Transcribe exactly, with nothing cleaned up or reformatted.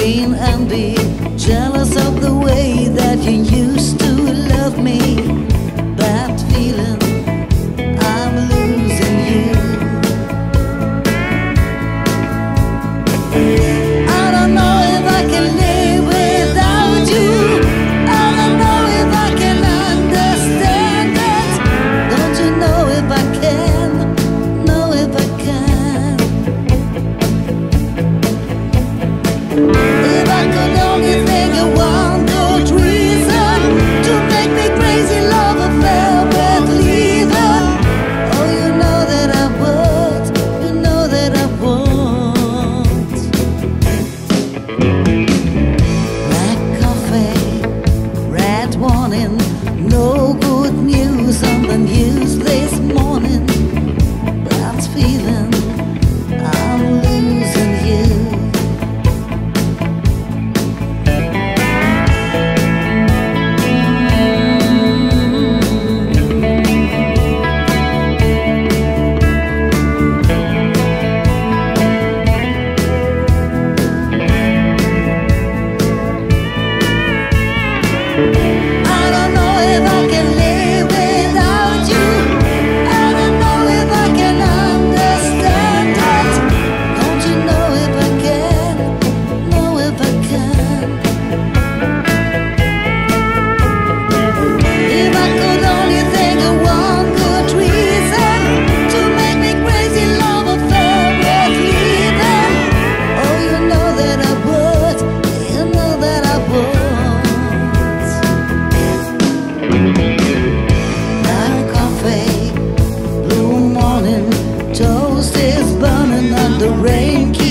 vain and be jealous of the way that you used to love me. That feeling, I'm losing you. I don't know if I can live without you. I don't know if I can understand it. Don't you know if I can? Know if I can? If I could only think of one good reason to make me crazy, love affair with leaving. Oh, you know that I would. You know that I would. Black coffee, red warning, no good news on the news this morning. That feeling, I'm losing you. I don't know if I can live without you. I don't know if I can understand it. Don't you know if I can? Know if I can? If I could only think of one good reason to make me crazy, love affair with leaving. Oh, you know that I would. You know that I would. Black coffee, blue morning, toast is burning and the rain keeps